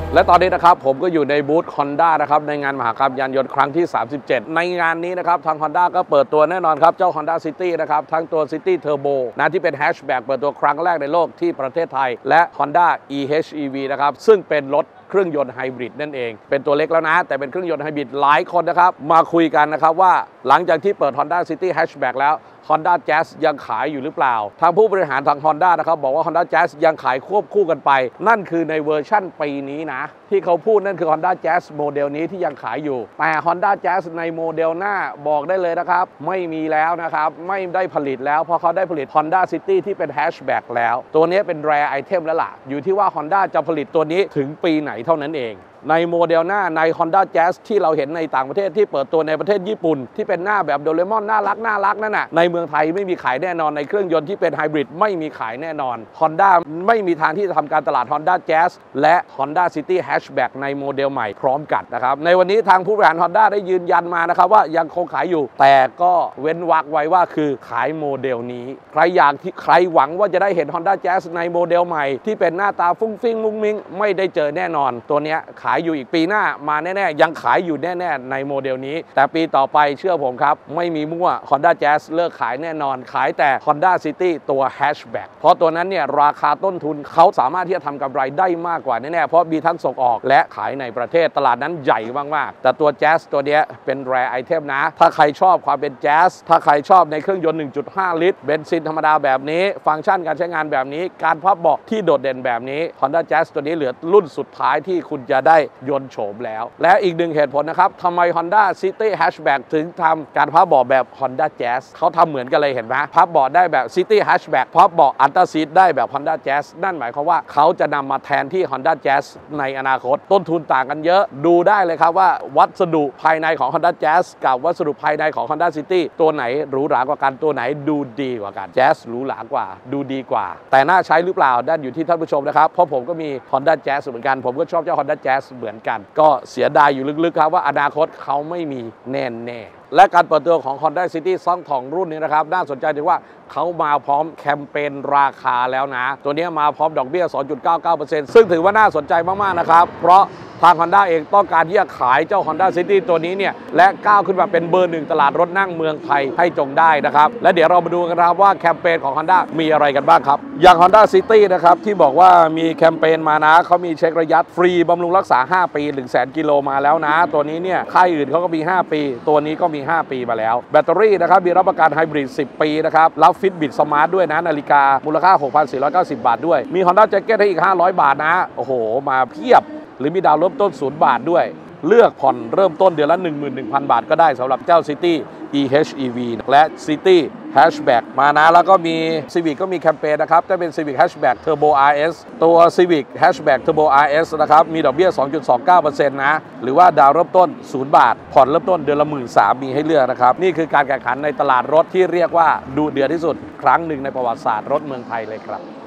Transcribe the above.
และตอนนี้นะครับผมก็อยู่ในบูธ Honda นะครับในงานมหกรรมยานยนต์ครั้งที่ 37 ในงานนี้นะครับทาง Honda ก็เปิดตัวแน่นอนครับเจ้า Honda City นะครับทั้งตัว City Turbo นะที่เป็นแฮชแบ็กเปิดตัวครั้งแรกในโลกที่ประเทศไทยและ Honda e:HEV นะครับซึ่งเป็นรถเครื่องยนต์ไฮบริดนั่นเองเป็นตัวเล็กแล้วนะแต่เป็นเครื่องยนต์ไฮบริดหลายคนนะครับมาคุยกันนะครับว่าหลังจากที่เปิด Honda City Hatchback แล้ว Honda Jazz ยังขายอยู่หรือเปล่าทางผู้บริหารทาง Honda นะครับบอกว่า Honda Jazz ยังขายควบคู่กันไปนั่นคือในเวอร์ชั่นปีนี้นะที่เขาพูดนั่นคือ Honda Jazz โมเดลนี้ที่ยังขายอยู่แต่ Honda Jazz ในโมเดลหน้าบอกได้เลยนะครับไม่มีแล้วนะครับไม่ได้ผลิตแล้วเพราะเขาได้ผลิต Honda City ที่เป็น Hatchback แล้วตัวนี้เป็น Rare Item แล้วล่ะอยู่ที่ว่า Honda จะผลิตตัวนี้ถึงปีไหนเท่านั้นเองในโมเดลหน้าใน Honda Jazz ที่เราเห็นในต่างประเทศที่เปิดตัวในประเทศญี่ปุ่นที่เป็นหน้าแบบโดเรมอนน่ารักนั่นน่ะในเมืองไทยไม่มีขายแน่นอนในเครื่องยนต์ที่เป็นไฮบริดไม่มีขายแน่นอน Honda ไม่มีทางที่จะทำการตลาด Honda Jazz และ Honda City Hatchback ในโมเดลใหม่พร้อมกันนะครับในวันนี้ทางผู้บริหาร Honda ได้ยืนยันมานะครับว่ายังคงขายอยู่แต่ก็เว้นวรรคไว้ว่าคือขายโมเดลนี้ใครหวังว่าจะได้เห็น Honda Jazz ในโมเดลใหม่ที่เป็นหน้าตาฟุ้งฟิ้งมุ้งมิ้งไม่ได้เจอแน่นอนตัวนี้ขายอยู่อีกปีหน้ามาแน่ๆยังขายอยู่แน่ๆในโมเดลนี้แต่ปีต่อไปเชื่อผมครับไม่มีมั่ว Honda Jazz เลิกขายแน่นอนขายแต่ Honda City ตัว Hatchback เพราะตัวนั้นเนี่ยราคาต้นทุนเขาสามารถที่จะทำกำไรได้มากกว่าแน่ๆเพราะมีทั้งส่งออกและขายในประเทศตลาดนั้นใหญ่มากๆแต่ตัว Jazz ตัวนี้เป็น Rare Item นะถ้าใครชอบความเป็น Jazz ถ้าใครชอบในเครื่องยนต์ 1.5 ลิตรเบนซินธรรมดาแบบนี้ฟังก์ชันการใช้งานแบบนี้การพับเบาะที่โดดเด่นแบบนี้ Honda Jazz ตัวนี้เหลือรุ่นสุดท้ายที่คุณจะได้ยนต์โฉมแล้วและอีกหนึ่งเหตุผลนะครับทำไม Honda City Hatchback ถึงทำการพับเบาะแบบ Honda Jazz เขาทำเหมือนกันเลยเห็นไหมพับเบาะได้แบบ City Hatchback พับเบาะ Ultra Seat ได้แบบ Honda Jazz นั่นหมายความว่าเขาจะนำมาแทนที่ Honda Jazz ในอนาคตต้นทุนต่างกันเยอะดูได้เลยครับว่าวัสดุภายในของ Honda Jazz กับวัสดุภายในของ Honda City ตัวไหนหรูหรากว่ากันตัวไหนดูดีกว่ากัน Jazz หรูหรากว่าดูดีกว่าแต่น่าใช้หรือเปล่านั่นอยู่ที่ท่านผู้ชมนะครับเพราะผมก็มี Honda Jazz เหมือนกันผมก็ชอบเจ้า Honda Jazz เหมือนกันก็เสียดายอยู่ลึกๆครับว่าอนาคตเขาไม่มีแน่ๆและการเปิดตัวของ Honda City 2รุ่นนี้นะครับน่าสนใจถึงว่าเขามาพร้อมแคมเปญราคาแล้วนะตัวนี้มาพร้อมดอกเบี้ย 2.99% ซึ่งถือว่าน่าสนใจมากๆนะครับเพราะทาง Honda เองต้องการที่จะขายเจ้า Honda City ตัวนี้เนี่ยและก้าวขึ้นมาเป็นเบอร์ 1ตลาดรถนั่งเมืองไทยให้จงได้นะครับและเดี๋ยวเรามาดูกันครับว่าแคมเปญของ Honda มีอะไรกันบ้างครับอย่าง Honda City นะครับที่บอกว่ามีแคมเปญมานะเขามีเช็คระยะฟรีบำรุงรักษา5ปี100,000 กิโลมาแล้วนะตัวนี้เนี่ยค่ายอื่นเขาก็มี5ปีตัวนี้ก็มี5ปีมาแล้วแบตเตอรี่นะครับมีรับประกันไฮบริด10 ปีนะครับรับฟิตบิตสมาร์ทด้วยนะนาฬิกามูลค่า 6,490 บาทด้วยมี Honda Jacket ให้อีก500 บาทนะโอ้โหมาเพียบหรือมีดาวเริ่มต้น0 บาทด้วยเลือกผ่อนเริ่มต้นเดือนละ 11,000 บาทก็ได้สำหรับเจ้า City e:HEV และ City Hatchback มานะแล้วก็มี Civic ก็มีแคมเปญนะครับจะเป็น Civic Hatchback Turbo RS ตัว Civic Hatchback Turbo RS นะครับมีดอกเบี้ย 2.29% นะหรือว่าดาวเริ่มต้น0 บาทผ่อนเริ่มต้นเดือนละ 13,000 มีให้เลือกนะครับนี่คือการแข่งขันในตลาดรถที่เรียกว่าดุเดือดที่สุดครั้งหนึ่งในประวัติศาสตร์รถเมืองไทยเลยครับ